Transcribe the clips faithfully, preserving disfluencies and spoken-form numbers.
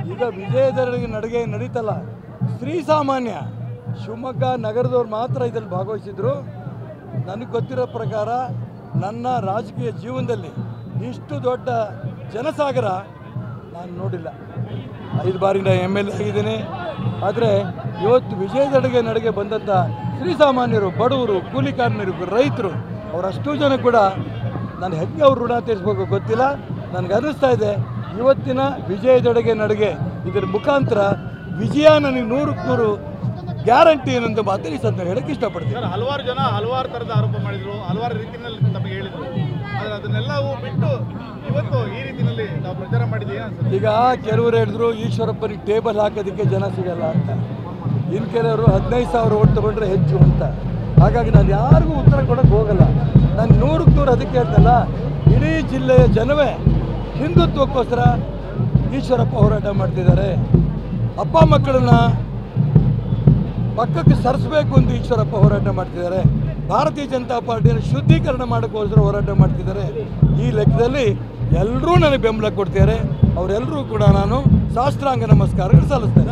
ಈಗ ವಿಜಯದವರಿಗೆ ನಡಿಗೆ ನಡೀತಲ್ಲ, ಸ್ತ್ರೀ ಸಾಮಾನ್ಯ ಶಿವಮೊಗ್ಗ ನಗರದವ್ರು ಮಾತ್ರ ಇದರಲ್ಲಿ ಭಾಗವಹಿಸಿದ್ರು. ನನಗೆ ಗೊತ್ತಿರೋ ಪ್ರಕಾರ ನನ್ನ ರಾಜಕೀಯ ಜೀವನದಲ್ಲಿ ಇಷ್ಟು ದೊಡ್ಡ ಜನಸಾಗರ ನಾನು ನೋಡಿಲ್ಲ. ಐದು ಬಾರಿ ನಾನು ಎಮ್ ಎಲ್ ಎ ಆಗಿದ್ದೀನಿ. ಆದರೆ ಇವತ್ತು ವಿಜಯದವರಿಗೆ ನಡಿಗೆ ಬಂದಂಥ ಸ್ತ್ರೀ ಸಾಮಾನ್ಯರು, ಬಡವರು, ಕೂಲಿ ಕಾರ್ಮಿಕರು, ರೈತರು ಅವರಷ್ಟು ಜನ ಕೂಡ ನಾನು ಹೆಂಗೆ ಅವ್ರು ಋಣ ತೀರಿಸ್ಬೇಕು ಗೊತ್ತಿಲ್ಲ. ನನಗೆ ಅನ್ನಿಸ್ತಾ ಇದೆ ಇವತ್ತಿನ ವಿಜಯದೊಡೆಗೆ ನಡಿಗೆ ಇದರ ಮುಖಾಂತರ ವಿಜಯ ನನಗೆ ನೂರಕ್ಕೆ ನೂರು ಗ್ಯಾರಂಟಿ ಏನಂತ ಮಾತು ಈ ಸದ್ಯ ಹೇಳಕ್ಕೆ ಇಷ್ಟಪಡ್ತೀನಿ. ಹಲವಾರು ಜನ ಹಲವಾರು ಥರದ ಆರೋಪ ಮಾಡಿದರು, ಹಲವಾರು ರೀತಿಯಲ್ಲಿ ತಮಗೆ ಹೇಳಿದರು. ಆದರೆ ಅದನ್ನೆಲ್ಲವೂ ಬಿಟ್ಟು ಇವತ್ತು ಈ ರೀತಿಯಲ್ಲಿ ನಾವು ಪ್ರಚಾರ ಮಾಡಿದ್ದೀವಿ. ಈಗ ಕೆಲವರು ಹೇಳಿದ್ರು ಈಶ್ವರಪ್ಪನಿಗೆ ಟೇಬಲ್ ಹಾಕೋದಕ್ಕೆ ಜನ ಸಿಗಲ್ಲ ಅಂತ, ಇನ್ನು ಕೆಲವರು ಹದಿನೈದು ಸಾವಿರ ಓಟ್ ತೊಗೊಂಡ್ರೆ ಹೆಚ್ಚು ಅಂತ. ಹಾಗಾಗಿ ನಾನು ಯಾರಿಗೂ ಉತ್ತರ ಕೊಡೋಕ್ಕೆ ಹೋಗಲ್ಲ. ನಾನು ನೂರಕ್ಕೆ ನೂರು ಅದಕ್ಕೆ ಹೇಳ್ತಲ್ಲ, ಇಡೀ ಜಿಲ್ಲೆಯ ಜನವೇ ಹಿಂದುತ್ವಕ್ಕೋಸ್ಕರ ಈಶ್ವರಪ್ಪ ಹೋರಾಟ ಮಾಡ್ತಿದ್ದಾರೆ. ಅಪ್ಪ ಮಕ್ಕಳನ್ನ ಪಕ್ಕಕ್ಕೆ ಸರಿಸಬೇಕು ಅಂತ ಈಶ್ವರಪ್ಪ ಹೋರಾಟ ಮಾಡ್ತಿದ್ದಾರೆ. ಭಾರತೀಯ ಜನತಾ ಪಾರ್ಟಿಯನ್ನು ಶುದ್ಧೀಕರಣ ಮಾಡೋಕ್ಕೋಸ್ಕರ ಹೋರಾಟ ಮಾಡ್ತಿದ್ದಾರೆ. ಈ ಲೆಕ್ಕದಲ್ಲಿ ಎಲ್ಲರೂ ನನಗೆ ಬೆಂಬಲ ಕೊಡ್ತಿದ್ದಾರೆ. ಅವರೆಲ್ಲರೂ ಕೂಡ ನಾನು ಶಾಸ್ತ್ರಾಂಗ ನಮಸ್ಕಾರಗಳು ಸಲ್ಲಿಸ್ತೇನೆ.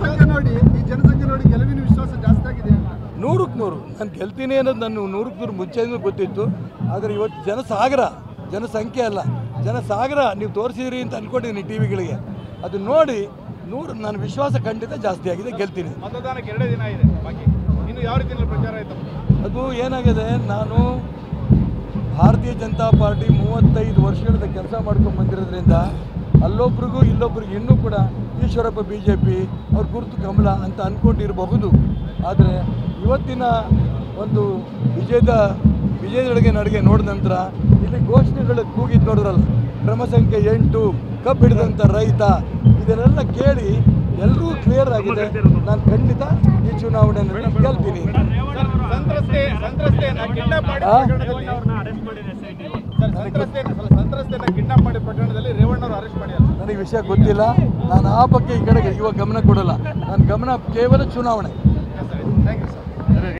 ನೂರಕ್ಕೆ ನೂರು ನಾನು ಗೆಲ್ತೀನಿ ಅನ್ನೋದು ನನ್ನ ನೂರಕ್ಕೆ ನೂರು ಮುಂಚೆನೂ ಗೊತ್ತಿತ್ತು. ಆದರೆ ಇವತ್ತು ಜನಸಾಗರ, ಜನಸಂಖ್ಯೆ ಅಲ್ಲ ಜನಸಾಗರ ನೀವು ತೋರಿಸಿದ್ರಿ ಅಂತ ಅಂದ್ಕೊಂಡಿದ್ದೀನಿ ಟಿ ವಿಗಳಿಗೆ. ಅದು ನೋಡಿ ನೂರು ನನ್ನ ವಿಶ್ವಾಸ ಖಂಡಿತ ಜಾಸ್ತಿ ಆಗಿದೆ, ಗೆಲ್ತೀನಿ. ಮತದಾನಕ್ಕೆ ಎರಡೇ ದಿನ ಇದೆ ಬಾಕಿ, ಇನ್ನು ಯಾವ ರೀತಿಯಲ್ಲಿ ಪ್ರಚಾರ ಆಯಿತು? ಅದು ಏನಾಗಿದೆ, ನಾನು ಭಾರತೀಯ ಜನತಾ ಪಾರ್ಟಿ ಮೂವತ್ತೈದು ವರ್ಷಗಳಿಂದ ಕೆಲಸ ಮಾಡ್ಕೊಂಡು ಬಂದಿರೋದ್ರಿಂದ ಅಲ್ಲೊಬ್ರಿಗೂ ಇಲ್ಲೊಬ್ರಿಗೆ ಇನ್ನೂ ಕೂಡ ಈಶ್ವರಪ್ಪ ಬಿ ಜೆ ಪಿ ಅವ್ರ ಗುರುತು ಕಮಲ ಅಂತ ಅಂದ್ಕೊಂಡಿರಬಹುದು. ಆದರೆ ಇವತ್ತಿನ ಒಂದು ವಿಜಯದ ವಿಜಯದೊಳಗೆ ನಡಿಗೆ ನೋಡಿದ ನಂತರ ಇಲ್ಲಿ ಘೋಷಣೆಗಳು ಕೂಗಿದ್ದು ನೋಡಿದ್ರಲ್ಲ, ಕ್ರಮ ಸಂಖ್ಯೆ ಎಂಟು, ಕಬ್ಬು ಹಿಡಿದಂಥ ರೈತ, ಇದನ್ನೆಲ್ಲ ಕೇಳಿ ಎಲ್ಲರೂ ಕ್ಲಿಯರ್ ಆಗಿದೆ. ನಾನು ಖಂಡಿತ ಈ ಚುನಾವಣೆಯನ್ನು ಗೆಲ್ತೀನಿ. ನನಗೆ ವಿಷಯ ಗೊತ್ತಿಲ್ಲ. ನಾನು ಆ ಬಗ್ಗೆ ಈ ಕಡೆಗೆ ಇವಾಗ ಗಮನ ಕೊಡಲ್ಲ. ನನ್ನ ಗಮನ ಕೇವಲ ಚುನಾವಣೆ.